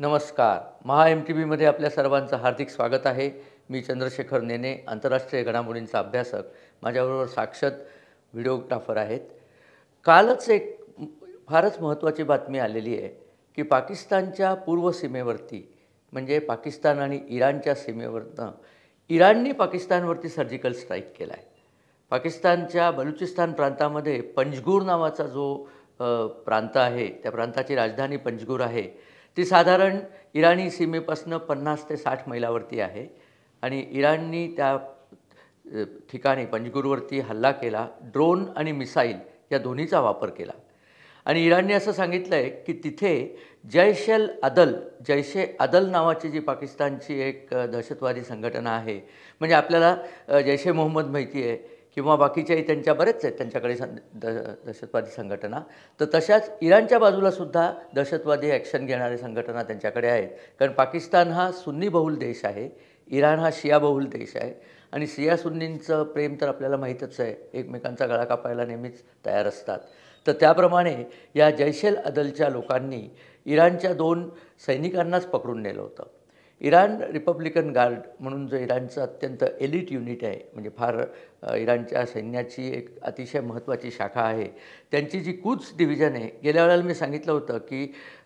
नमस्कार. महा MTVमध्ये आपल्या सर्वांचं हार्दिक स्वागत आहे. मी चंद्रशेखर नेने, आंतरराष्ट्रीय घडामोडींचा अभ्यासक. माझ्याबरोबर साक्षात व्हिडिओग्राफर आहेत. कालच एक फारच महत्त्वाची बातमी आलेली आहे की पाकिस्तानच्या पूर्व सीमेवरती म्हणजे पाकिस्तान आणि इराणच्या सीमेवरनं इराणने पाकिस्तानवरती सर्जिकल स्ट्राईक केला आहे. पाकिस्तानच्या बलुचिस्तान प्रांतामध्ये पंजगूर नावाचा जो प्रांत आहे, त्या प्रांताची राजधानी पंजगूर आहे. ती साधारण इराणी सीमेपासून 50 ते 60 मैलावरती आहे आणि इराणनी त्या ठिकाणी पंजगूरवरती हल्ला केला. ड्रोन आणि मिसाईल या दोन्हीचा वापर केला आणि इराणने असं सांगितलं आहे की तिथे जैशे अदल नावाची जी पाकिस्तानची एक दहशतवादी संघटना आहे, म्हणजे आपल्याला जैशे मोहम्मद माहिती आहे किंवा बाकीच्याही त्यांच्या बरेच आहेत त्यांच्याकडे दहशतवादी संघटना, तर तशाच इराणच्या बाजूलासुद्धा दहशतवादी ॲक्शन घेणारे संघटना त्यांच्याकडे आहेत. कारण पाकिस्तान हा सुन्नी बहुल देश आहे, इराण हा शिया बहुल देश आहे आणि शिया सुन्नींचं प्रेम तर आपल्याला माहीतच आहे, एकमेकांचा गळा कापायला नेहमीच तयार असतात. तर त्याप्रमाणे या जैशे अदलच्या लोकांनी इराणच्या 2 सैनिकांनाच पकडून नेलं होतं. इराण रिपब्लिकन गार्ड म्हणून जो इराणचं अत्यंत एलिट युनिट आहे, म्हणजे फार इराणच्या सैन्याची एक अतिशय महत्त्वाची शाखा आहे, त्यांची जी कुद्स डिव्हिजन आहे, गेल्या वेळेला मी सांगितलं होतं की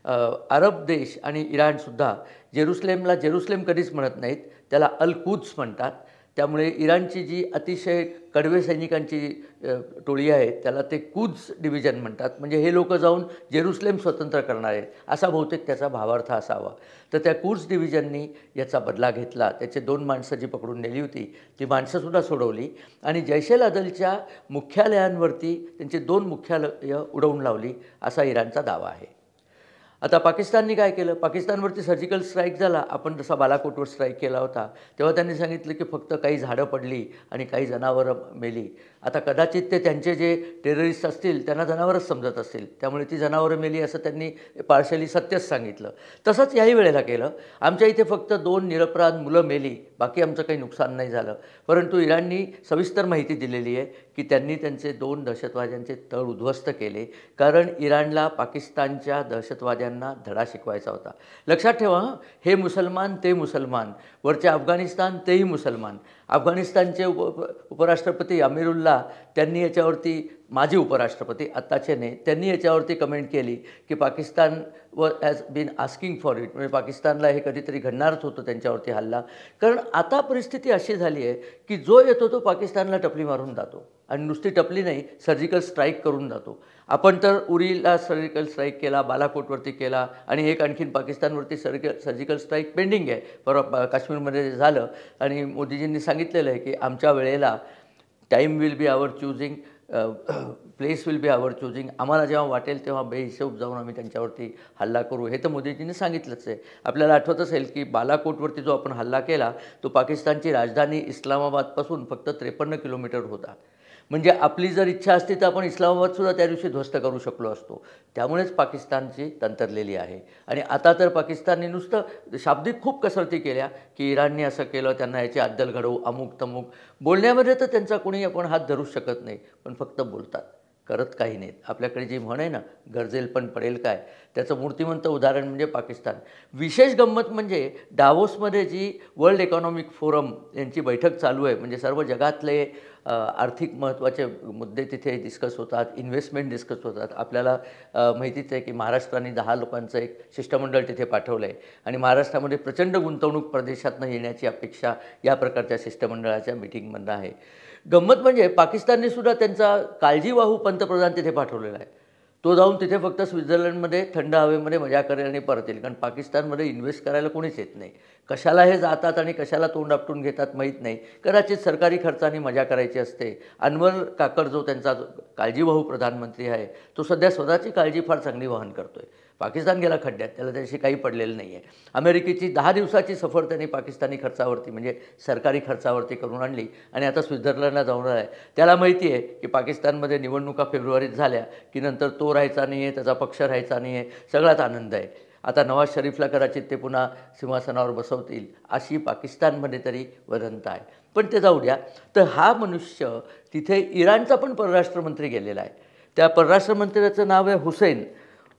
अरब देश आणि इराणसुद्धा जेरुसलेमला जेरुसलेम कधीच म्हणत नाहीत, त्याला अल कुद्स म्हणतात. त्यामुळे इराणची जी अतिशय कडवे सैनिकांची टोळी आहे त्याला ते कुद्स डिव्हिजन म्हणतात. म्हणजे हे लोक जाऊन जेरुसलेम स्वतंत्र करणार आहेत असा बहुतेक त्याचा भावार्थ असावा. तर त्या कुद्स डिव्हिजननी याचा बदला घेतला. त्याचे 2 माणसं जी पकडून नेली होती ती माणसंसुद्धा सोडवली आणि जैशे अदलच्या मुख्यालयांवरती त्यांची 2 मुख्यालयं उडवून लावली असा इराणचा दावा आहे. आता पाकिस्तानने काय केलं? पाकिस्तानवरती सर्जिकल स्ट्राईक झाला. आपण जसा बालाकोटवर स्ट्राईक केला होता तेव्हा त्यांनी सांगितलं की फक्त काही झाडं पडली आणि काही जनावरं मेली. आता कदाचित ते त्यांचे जे टेररिस्ट असतील त्यांना जनावरच समजत असतील, त्यामुळे ती जनावरं मेली असं त्यांनी पार्शली सत्यच सांगितलं. तसंच याही वेळेला केलं. आमच्या इथे फक्त 2 निरपराध मुलं मेली, बाकी आमचं काही नुकसान नाही झालं. परंतु इराणनी सविस्तर माहिती दिलेली आहे की त्यांनी त्यांचे 2 दहशतवाद्यांचे तळ उद्ध्वस्त केले, कारण इराणला पाकिस्तानच्या दहशतवाद्यांना धडा शिकवायचा होता. लक्षात ठेवा, हे मुसलमान ते मुसलमान, वरचे अफगाणिस्तान तेही मुसलमान. अफगाणिस्तानचे उपराष्ट्रपती अमीरुल्लाह त्यांनी याच्यावरती, माजी उपराष्ट्रपती आत्ताचे नाही, त्यांनी याच्यावरती कमेंट केली की Pakistan has been asking for it, म्हणजे पाकिस्तानला हे कधीतरी घडणारच होतं त्यांच्यावरती हल्ला. कारण आता परिस्थिती अशी झाली आहे की जो येतो तो पाकिस्तानला टपली मारून जातो आणि नुसती टपली नाही, सर्जिकल स्ट्राईक करून जातो. आपण तर उरीला सर्जिकल स्ट्राईक केला, बालाकोटवरती केला आणि एक आणखीन पाकिस्तानवरती सर्जिकल स्ट्राईक पेंडिंग आहे. परवा काश्मीरमध्ये झालं आणि मोदीजींनी सांगितलेलं आहे की आमच्या वेळेला time will be our choosing, place will be our choosing. आम्हाला जेव्हा वाटेल तेव्हा बेहिशोब जाऊन आम्ही त्यांच्यावरती हल्ला करू, हे तर मोदीजींनी सांगितलंच आहे. आपल्याला आठवत असेल की बालाकोटवरती जो आपण हल्ला केला तो पाकिस्तानची राजधानी इस्लामाबादपासून फक्त 53 किलोमीटर होता. म्हणजे आपली जर इच्छा असती तर आपण इस्लामाबादसुद्धा त्या दिवशी ध्वस्त करू शकलो असतो. त्यामुळेच पाकिस्तानची तंत्रलेली आहे. आणि आता तर पाकिस्तानने नुसतं शाब्दिक खूप कसरती केल्या की इराणने असं केलं, त्यांना याची अद्दल घडवू, अमुक तमुक. बोलण्यामध्ये तर त्यांचा कोणी आपण हात धरूच शकत नाही, पण फक्त बोलतात, करत काही नाहीत. आपल्याकडे जी म्हण आहे ना, गरजेल पण पडेल काय, त्याचं मूर्तिमंत उदाहरण म्हणजे पाकिस्तान. विशेष गंमत म्हणजे डावोसमध्ये जी वर्ल्ड इकॉनॉमिक फोरम यांची बैठक चालू आहे, म्हणजे सर्व जगातले आर्थिक महत्त्वाचे मुद्दे तिथे डिस्कस होतात, इन्व्हेस्टमेंट डिस्कस होतात. आपल्याला माहितीच आहे की महाराष्ट्राने 10 लोकांचं एक शिष्टमंडळ तिथे पाठवलं आहे आणि महाराष्ट्रामध्ये प्रचंड गुंतवणूक प्रदेशातनं येण्याची अपेक्षा या प्रकारच्या शिष्टमंडळाच्या मिटिंगमधनं आहे. गंमत म्हणजे पाकिस्तानने सुद्धा त्यांचा काळजीवाहू पंतप्रधान तिथे पाठवलेला आहे. तो जाऊन तिथे फक्त स्वित्झर्लंडमध्ये थंड हवेमध्ये मजा करेल आणि परत येईल. कारण पाकिस्तानमध्ये इन्व्हेस्ट करायला कोणीच येत नाही. कशाला हे जातात आणि कशाला तोंड आपटून घेतात माहीत नाही. कदाचित सरकारी खर्चाने मजा करायची असते. अनवर काकर जो त्यांचा काळजीवाहू प्रधानमंत्री आहे, तो सध्या स्वतःची काळजी फार चांगली वहन करतो आहे. पाकिस्तान गेला खड्ड्यात, त्याला त्याशी काही पडलेलं नाही आहे. अमेरिकेची 10 दिवसाची सफर त्यांनी पाकिस्तानी खर्चावरती म्हणजे सरकारी खर्चावरती करून आणली आणि आता स्वित्झर्लंडला जाऊन आहे. त्याला माहिती आहे की पाकिस्तानमध्ये निवडणुका फेब्रुवारीत झाल्या की नंतर तो राहायचा नाही आहे, त्याचा पक्ष राहायचा नाही आहे, सगळ्यात आनंद आहे. आता नवाज शरीफला कदाचित ते पुन्हा सिंहासनावर बसवतील अशी पाकिस्तानमध्ये तरी वदंता आहे. पण ते जाऊ द्या. तर हा मनुष्य तिथे इराणचा पण परराष्ट्रमंत्री गेलेला आहे. त्या परराष्ट्रमंत्र्याचं नाव आहे हुसैन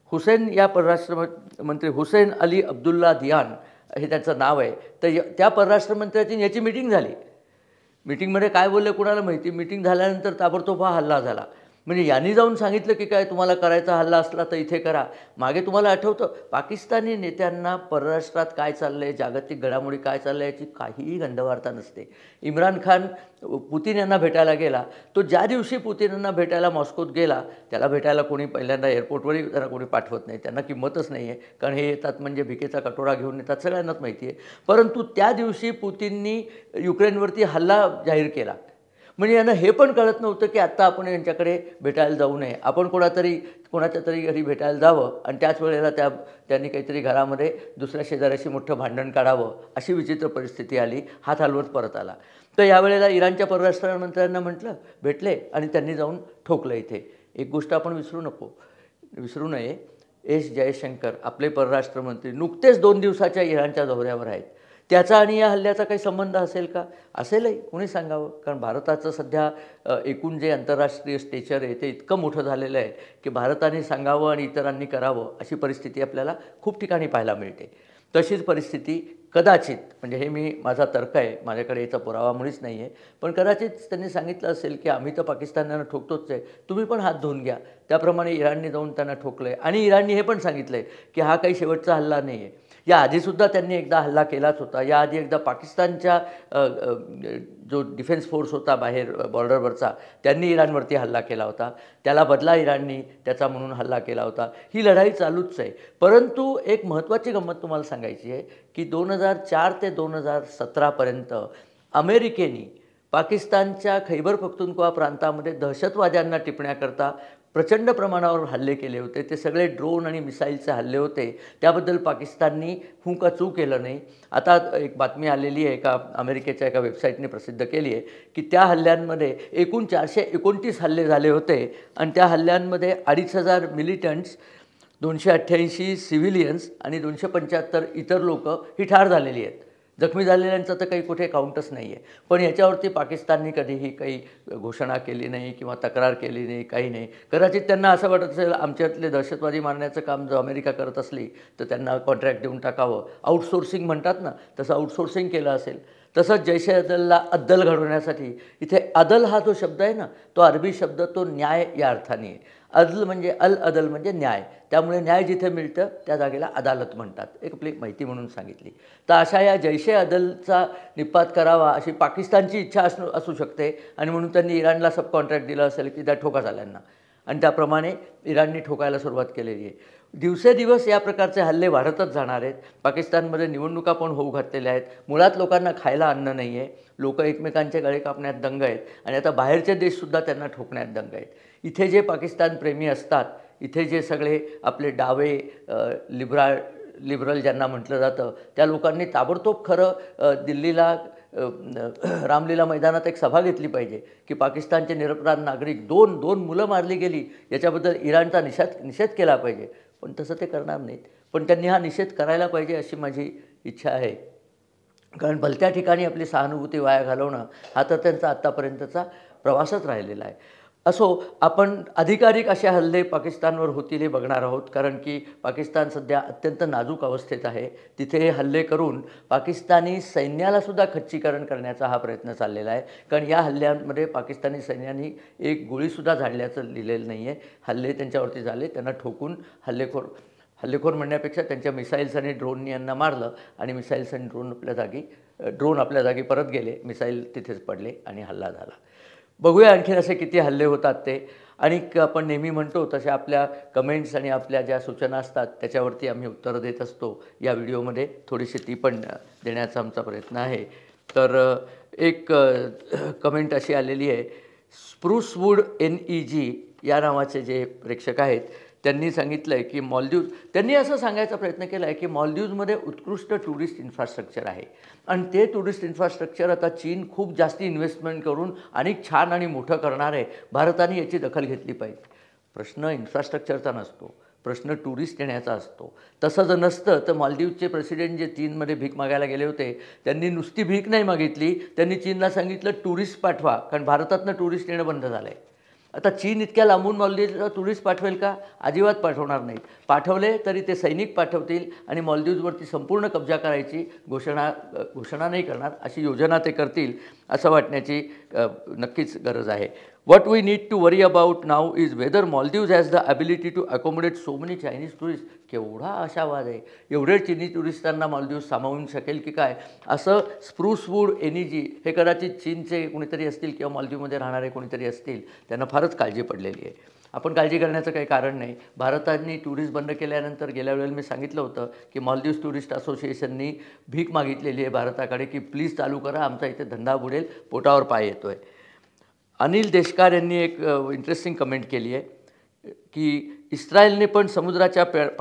हुसेन या परराष्ट्रमंत्री हुसेन अली अब्दुल्ला दियान हे त्यांचं नाव आहे. तर त्या परराष्ट्रमंत्र्याची याची मीटिंग झाली. मीटिंगमध्ये काय बोलले कुणाला माहिती. मीटिंग झाल्यानंतर ताबडतोब हा हल्ला झाला. म्हणजे यांनी जाऊन सांगितलं की काय तुम्हाला करायचा हल्ला असला तर इथे करा. मागे तुम्हाला आठवतं पाकिस्तानी नेत्यांना परराष्ट्रात काय चाललं आहे, जागतिक घडामोडी काय चाललं आहे याची काहीही गंधवार्ता नसते. इम्रान खान पुतीन यांना भेटायला गेला. तो ज्या दिवशी पुतीन यांना भेटायला मॉस्कोत गेला त्याला भेटायला कोणी पहिल्यांदा एअरपोर्टवरही त्यांना कोणी पाठवत नाही. त्यांना किंमतच नाही आहे, कारण हे येतात म्हणजे भिकेचा कटोरा घेऊन येतात, सगळ्यांनाच माहिती आहे. परंतु त्या दिवशी पुतीननी युक्रेनवरती हल्ला जाहीर केला. म्हणजे यांना हे पण कळत नव्हतं की आत्ता आपण यांच्याकडे भेटायला जाऊ नये, आपण कोणाच्या तरी घरी भेटायला जावं आणि त्याच वेळेला त्यांनी काहीतरी घरामध्ये दुसऱ्या शेजाऱ्याशी मोठं भांडण काढावं, अशी विचित्र परिस्थिती आली. हात हलवत परत आला. तर यावेळेला इराणच्या परराष्ट्र मंत्र्यांना म्हटलं भेटले आणि त्यांनी जाऊन ठोकलं. इथे एक गोष्ट आपण विसरू नये. एस जयशंकर आपले परराष्ट्रमंत्री नुकतेच 2 दिवसाच्या इराणच्या दौऱ्यावर आहेत. त्याचा आणि या हल्ल्याचा काही संबंध असेल का? असेलही, कोणी सांगावं. कारण भारताचं सध्या एकूण जे आंतरराष्ट्रीय स्टेचर आहे ते इतकं मोठं झालेलं आहे की भारताने सांगावं आणि इतरांनी करावं अशी परिस्थिती आपल्याला खूप ठिकाणी पाहायला मिळते. तशीच परिस्थिती कदाचित, म्हणजे हे माझा तर्क आहे, माझ्याकडे याचा पुरावा मुळीच नाही आहे, पण कदाचित त्यांनी सांगितलं असेल की आम्ही तर पाकिस्तानला ठोकतोच आहे, तुम्ही पण हात धुवून घ्या. त्याप्रमाणे इराणने जाऊन त्यांना ठोकलं आहे आणि इराणने हे पण सांगितलं आहे की हा काही शेवटचा हल्ला नाही आहे. याआधीसुद्धा त्यांनी एकदा हल्ला केलाच होता. याआधी एकदा पाकिस्तानच्या जो डिफेन्स फोर्स होता बाहेर बॉर्डरवरचा त्यांनी इराणवरती हल्ला केला होता. त्याला बदला इराणनी त्याचा म्हणून हल्ला केला होता. ही लढाई चालूच आहे. परंतु एक महत्त्वाची गंमत तुम्हाला सांगायची आहे की 2004 ते 2017पर्यंत अमेरिकेने पाकिस्तानच्या खैबर पख्तूनख्वा प्रांतामध्ये दहशतवाद्यांना टिपण्याकरता प्रचंड प्रमाणावर हल्ले केले होते. ते सगळे ड्रोन आणि मिसाईलचे हल्ले होते. त्याबद्दल पाकिस्ताननी हुंकाचू केलं नाही. आता एक बातमी आलेली आहे, एका अमेरिकेच्या एका वेबसाईटने प्रसिद्ध केली आहे की त्या हल्ल्यांमध्ये एकूण 429 हल्ले झाले होते आणि त्या हल्ल्यांमध्ये 2,500 मिलिटंट्स, 288 सिव्हिलियन्स आणि 275 इतर लोक ही ठार झालेली आहेत. जखमी झालेल्यांचं तर काही कुठे काउंटच नाही आहे. पण याच्यावरती पाकिस्ताननी कधीही काही घोषणा केली नाही किंवा तक्रार केली नाही, काही नाही. कदाचित त्यांना असं वाटत असेल आमच्यातले दहशतवादी मारण्याचं काम जर अमेरिका करत असली तर त्यांना कॉन्ट्रॅक्ट देऊन टाकावं. आउटसोर्सिंग म्हणतात ना, तसं आउटसोर्सिंग केलं असेल. तसंच जैश ए अदलला अद्दल घडवण्यासाठी इथे अदल हा जो शब्द आहे ना, तो अरबी शब्द तो न्याय या अर्थाने आहे. अदल म्हणजे अदल म्हणजे न्याय. त्यामुळे न्याय जिथे मिळतं त्या जागेला अदालत म्हणतात. एक आपली माहिती म्हणून सांगितली. तर अशा या जैश ए अदलचा निपात करावा अशी पाकिस्तानची इच्छा असू शकते आणि म्हणून त्यांनी इराणला सब कॉन्ट्रॅक्ट दिलं असेल की त्या ठोका झाल्यांना आणि त्याप्रमाणे इराणनी ठोकायला सुरुवात केलेली आहे. दिवसेदिवस या प्रकारचे हल्ले वाढतच जाणार आहेत. पाकिस्तानमध्ये निवडणुका पण होऊ घातलेल्या आहेत. मुळात लोकांना खायला अन्न नाही आहे. लोक एकमेकांचे गळे कापण्यात दंग आहेत आणि आता बाहेरचे देशसुद्धा त्यांना ठोकण्यात दंग आहेत. इथे जे पाकिस्तान प्रेमी असतात, इथे जे सगळे आपले डावे लिबरल ज्यांना म्हटलं जातं त्या लोकांनी ताबडतोब खरं दिल्लीला रामलीला मैदानात एक सभा घेतली पाहिजे की पाकिस्तानचे निरपराध नागरिक दोन मुलं मारली गेली याच्याबद्दल इराणचा निषेध केला पाहिजे. पण तसं ते करणार नाहीत. पण त्यांनी हा निषेध करायला पाहिजे अशी माझी इच्छा आहे. कारण भलत्या ठिकाणी आपली सहानुभूती वाया घालवणं हा तर त्यांचा आत्तापर्यंतचा प्रवासच राहिलेला आहे. असो, आपण अधिकाधिक असे हल्ले पाकिस्तानवर होतील हे बघणार आहोत. कारण की पाकिस्तान सध्या अत्यंत नाजूक अवस्थेत आहे. तिथे हे हल्ले करून पाकिस्तानी सैन्यालासुद्धा खच्चीकरण करण्याचा हा प्रयत्न चाललेला आहे. कारण या हल्ल्यांमध्ये पाकिस्तानी सैन्याने एक गोळीसुद्धा झाडल्याचं लिहिलेलं नाही आहे. हल्ले त्यांच्यावरती झाले, त्यांना ठोकून हल्लेखोर म्हणण्यापेक्षा त्यांच्या मिसाईल्स आणि ड्रोननी यांना मारलं आणि मिसाईल्स आणि ड्रोन आपल्या जागी परत गेले, मिसाईल तिथेच पडले आणि हल्ला झाला. बघूया आणखीन असे किती हल्ले होतात ते. आणि आपण नेहमी म्हणतो तशा आपल्या कमेंट्स आणि आपल्या ज्या सूचना असतात त्याच्यावरती आम्ही उत्तरं देत असतो. या व्हिडिओमध्ये थोडीशी ती पण देण्याचा आमचा प्रयत्न आहे. तर एक कमेंट अशी आलेली आहे, स्प्रूसवूड NEG या नावाचे जे प्रेक्षक आहेत त्यांनी सांगितलं आहे की त्यांनी असं सांगायचा प्रयत्न केला आहे की मालदीव्जमध्ये उत्कृष्ट टुरिस्ट इन्फ्रास्ट्रक्चर आहे आणि ते टुरिस्ट इन्फ्रास्ट्रक्चर आता चीन खूप जास्ती इन्व्हेस्टमेंट करून आणि छान आणि मोठं करणार आहे. भारताने याची दखल घेतली पाहिजे. प्रश्न इन्फ्रास्ट्रक्चरचा नसतो, प्रश्न टुरिस्ट येण्याचा असतो. तसं जर नसतं तर मालदीवचे प्रेसिडेंट जे चीनमध्ये भीक मागायला गेले होते त्यांनी नुसती भीक नाही मागितली, त्यांनी चीनला सांगितलं टुरिस्ट पाठवा, कारण भारतातनं टुरिस्ट येणं बंद झालं आहे. आता चीन इतक्या लांबून मालदीवला टुरिस्ट पाठवेल का? अजिबात पाठवणार नाहीत. पाठवले तरी ते सैनिक पाठवतील आणि मालदीववरती संपूर्ण कब्जा करायची घोषणा नाही करणार, अशी योजना ते करतील असं वाटण्याची नक्कीच गरज आहे. What we need to worry about now is whether Maldives has the ability to accommodate so many Chinese tourists. केवढा आशावाद आहे. एवढे चीनी टुरिस्टांना मालदीव सामावून शकेल की काय? असं स्प्रूस वूड एनिजी हे कदाचित चीनचे कोणीतरी असतील किंवा मालदीवमध्ये राहणारे कोणीतरी असतील, त्यांना फारच काळजी पडलेली आहे. आपण काळजी करण्याचं काही कारण नाही. भारताने टुरिस्ट बंद केल्यानंतर गेल्या वेळेला मी सांगितलं होतं की मालदीव्स टुरिस्ट असोसिएशननी भीक मागितलेली आहे भारताकडे की प्लीज चालू करा, आमचा इथे धंदा बुडेल, पोटावर पाय येतो आहे. अनिल देशकार यांनी एक इंटरेस्टिंग कमेंट केली आहे की इस्रायलने पण समुद्राच्या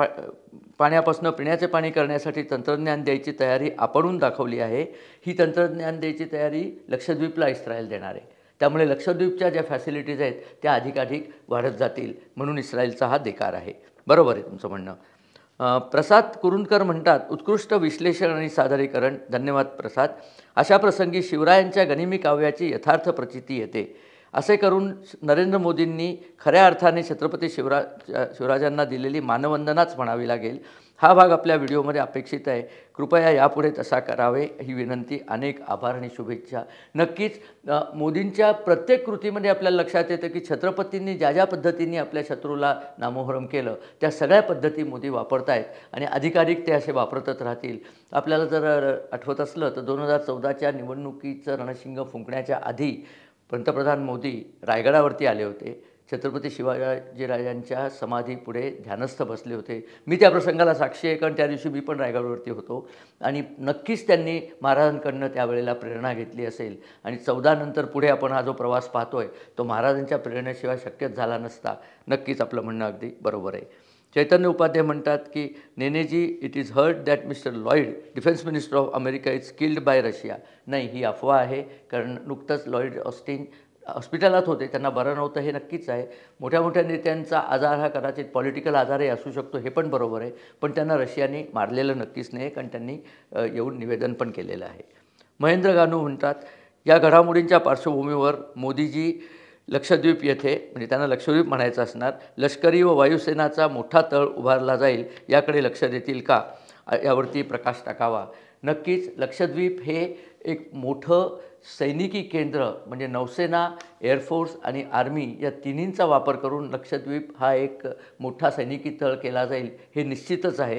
पाण्यापासून पिण्याचे पाणी करण्यासाठी तंत्रज्ञान द्यायची तयारी आपणहून दाखवली आहे. ही तंत्रज्ञान द्यायची तयारी लक्षद्वीपला इस्रायल देणार आहे. त्यामुळे लक्षद्वीपच्या ज्या फॅसिलिटीज आहेत त्या अधिकाधिक वाढत जातील, म्हणून इस्रायलचा हा देकार आहे. बरोबर आहे तुमचं म्हणणं. प्रसाद कुरुंदकर म्हणतात, उत्कृष्ट विश्लेषण आणि सादरीकरण. धन्यवाद प्रसाद. अशा प्रसंगी शिवरायांच्या गनिमी काव्याची यथार्थ प्रचिती येते. असे करून नरेंद्र मोदींनी खऱ्या अर्थाने छत्रपती शिवराजांना दिलेली मानवंदनाच म्हणावी लागेल. हा भाग आपल्या व्हिडिओमध्ये अपेक्षित आहे. कृपया यापुढे तसा करावे ही विनंती. अनेक आभार आणि शुभेच्छा. नक्कीच मोदींच्या प्रत्येक कृतीमध्ये आपल्याला लक्षात येतं की छत्रपतींनी ज्या ज्या पद्धतीने आपल्या शत्रूला नामोहरम केलं त्या सगळ्या पद्धती मोदी वापरत आहेत आणि अधिकाधिक ते असे वापरतच राहतील. आपल्याला जर आठवत असलं तर 2014च्या निवडणुकीचं रणशिंग फुंकण्याच्या आधी पंतप्रधान मोदी रायगडावरती आले होते. छत्रपती शिवाजीराजांच्या समाधीपुढे ध्यानस्थ बसले होते. मी त्या प्रसंगाला साक्षी आहे, कारण त्या दिवशी मी पण रायगडावरती होतो आणि नक्कीच त्यांनी महाराजांकडनं त्यावेळेला प्रेरणा घेतली असेल. आणि 14 नंतर पुढे आपण हा जो प्रवास पाहतोय तो महाराजांच्या प्रेरणेशिवाय शक्यच झाला नसता. नक्कीच आपलं म्हणणं अगदी बरोबर आहे. चैतन्य उपाध्याय म्हणतात की Neneji, it is heard that mister Lloyd, defence minister of America, is killed by Russia. नाही, ही अफवा आहे, कारण नुकतंच लॉईड ऑस्टिन हॉस्पिटलात होते, त्यांना बरं नव्हतं हे नक्कीच आहे. मोठ्या मोठ्या नेत्यांचा आजार हा कदाचित पॉलिटिकल आजारही असू शकतो, हे पण बरोबर आहे. पण त्यांना रशियाने मारलेलं नक्कीच नाही, कारण त्यांनी येऊन निवेदन पण केलेलं आहे. महेंद्र गानू म्हणतात, या घडामोडींच्या पार्श्वभूमीवर मोदीजी लक्षद्वीप येथे, म्हणजे त्यांना लक्षद्वीप म्हणायचं असणार, लष्करी व वायुसेनाचा मोठा तळ उभारला जाईल याकडे लक्ष देतील का, यावरती प्रकाश टाकावा. नक्कीच लक्षद्वीप हे एक मोठं सैनिकी केंद्र म्हणजे नौसेना, एअरफोर्स आणि आर्मी या तिन्हींचा वापर करून लक्षद्वीप हा एक मोठा सैनिकी तळ केला जाईल हे निश्चितच आहे.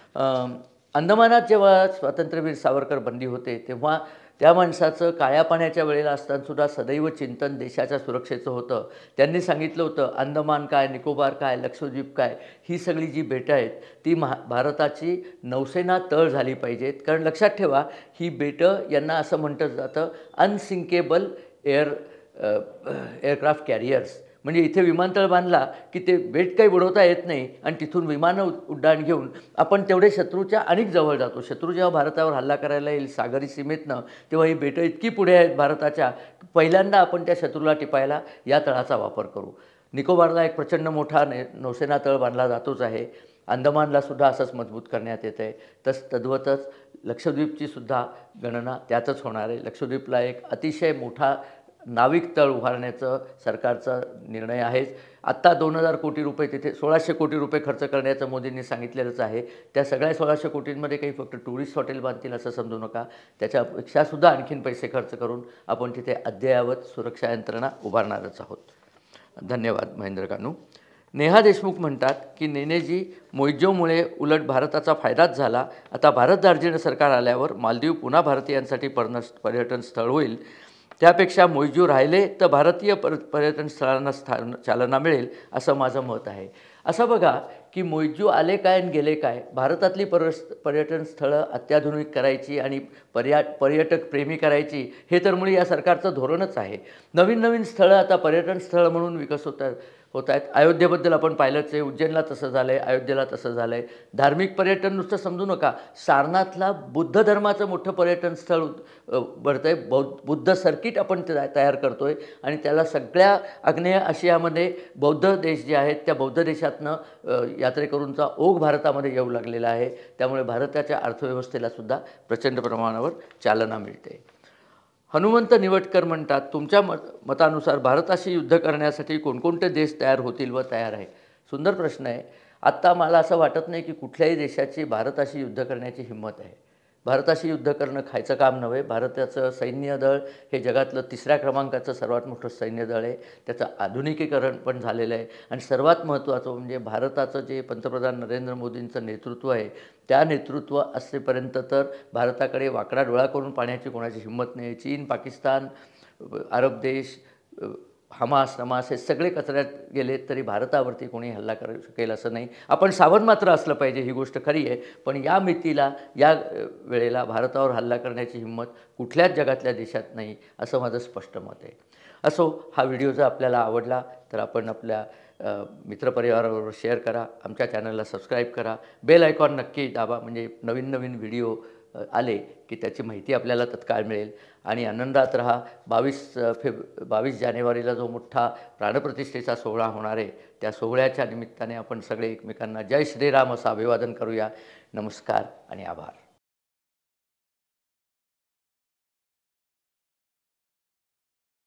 अंदमानात जेव्हा स्वातंत्र्यवीर सावरकर बंदी होते तेव्हा त्या माणसाचं काळ्या पाण्याच्या वेळेला असतानासुद्धा सदैव चिंतन देशाच्या सुरक्षेचं होतं. त्यांनी सांगितलं होतं, अंदमान काय, निकोबार काय, लक्षद्वीप काय, ही सगळी जी बेटं आहेत ती भारताची नौसेना तळ झाली पाहिजेत. कारण लक्षात ठेवा, ही बेटं यांना असं म्हटलं जातं अनसिंकेबल एअरक्राफ्ट कॅरियर्स. म्हणजे इथे विमानतळ बांधला की ते बेट काही बुडवता येत नाही आणि तिथून विमानं उड्डाण घेऊन आपण तेवढे शत्रूच्या अनेक जवळ जातो. शत्रू जेव्हा भारतावर हल्ला करायला येईल सागरी सीमेतनं, तेव्हा ही बेटं इतकी पुढे आहेत भारताच्या, पहिल्यांदा आपण त्या शत्रूला टिपायला या तळाचा वापर करू. निकोबारला एक प्रचंड मोठा नौसेना तळ बांधला जातोच आहे. अंदमानला सुद्धा असंच मजबूत करण्यात येतं आहे. तद्वतच लक्षद्वीपचीसुद्धा गणना त्यातच होणार आहे. लक्षद्वीपला एक अतिशय मोठा नाविक तळ उभारण्याचं सरकारचा निर्णय आहेच. आत्ता 2000 कोटी रुपये तिथे 1600 कोटी रुपये खर्च करण्याचं मोदींनी सांगितलेलंच आहे. त्या सगळ्या 1600 कोटींमध्ये काही फक्त टुरिस्ट हॉटेल बांधतील असं समजू नका. त्याच्यापेक्षासुद्धा आणखीन पैसे खर्च करून आपण तिथे अद्ययावत सुरक्षा यंत्रणा उभारणारच आहोत. धन्यवाद महेंद्र कानू. नेहा देशमुख म्हणतात की नेनेजी, मोइजोमुळे उलट भारताचा फायदाच झाला. आता भारत दार्जिलिंग सरकार आल्यावर मालदीव पुन्हा भारतीयांसाठी पर्यटन स्थळ होईल. त्यापेक्षा मोइजो राहिले तर भारतीय पर्यटन स्थळांना चालना मिळेल असं माझं मत आहे. असं बघा की मोइजो आले काय आणि गेले काय, भारतातली पर्यटन स्थळं अत्याधुनिक करायची आणि पर्यटक प्रेमी करायची हे तर मुळे या सरकारचं धोरणच आहे. नवीन नवीन स्थळं आता पर्यटन स्थळं म्हणून विकसित होत आहेत. अयोध्येबद्दल आपण पाहिलंच आहे, उज्जैनला तसं झालं आहे, अयोध्येला तसं झालं आहे. धार्मिक पर्यटन नुसतं समजू नका, सारनाथला बुद्ध धर्माचं मोठं पर्यटन स्थळ भरतं आहे. बुद्ध सर्किट आपण तयार करतो आहे आणि त्याला सगळ्या आग्नेय आशियामध्ये बौद्ध देश जे आहेत त्या बौद्ध देशातनं यात्रेकरूंचा ओघ भारतामध्ये येऊ लागलेला आहे. त्यामुळे भारताच्या अर्थव्यवस्थेलासुद्धा प्रचंड प्रमाणावर चालना मिळते. हनुमंत निवटकर म्हणतात, तुमच्या मतानुसार भारताशी युद्ध करण्यासाठी कोणकोणते देश तयार होतील व तयार आहे? सुंदर प्रश्न आहे. आत्ता मला असं वाटत नाही की कुठल्याही देशाची भारताशी युद्ध करण्याची हिंमत आहे. भारताशी युद्ध करणं खायचं काम नव्हे. भारताचं सैन्य दळ हे जगातलं 3ऱ्या क्रमांकाचं सर्वात मोठं सैन्य दळ आहे. त्याचं आधुनिकीकरण पण झालेलं आहे आणि सर्वात महत्त्वाचं म्हणजे भारताचं जे पंतप्रधान नरेंद्र मोदींचं नेतृत्व आहे, त्या नेतृत्व असेपर्यंत तर भारताकडे वाकडा डोळा करून पाहण्याची कोणाची हिंमत नाही. चीन, पाकिस्तान, अरब देश, हमास नमास हे सगळे कचऱ्यात गेले तरी भारतावरती कोणी हल्ला करू शकेल असं नाही. आपण सावध मात्र असलं पाहिजे, ही गोष्ट खरी आहे. पण या मितीला, या वेळेला भारतावर हल्ला करण्याची हिंमत कुठल्याच जगातल्या देशात नाही, असं माझं स्पष्ट मत आहे. असो, हा व्हिडिओ जर आपल्याला आवडला तर आपण आपल्या मित्रपरिवाराबरोबर शेअर करा, आमच्या चॅनलला सबस्क्राईब करा, बेल आयकॉन नक्की दाबा, म्हणजे नवीन नवीन व्हिडिओ आले की त्याची माहिती आपल्याला तत्काळ मिळेल. आणि आनंदात राहा. 22 जानेवारीला जो मोठा प्राणप्रतिष्ठेचा सोहळा होणार आहे, त्या सोहळ्याच्या निमित्ताने आपण सगळे एकमेकांना जय श्रीराम असं अभिवादन करूया. नमस्कार आणि आभार.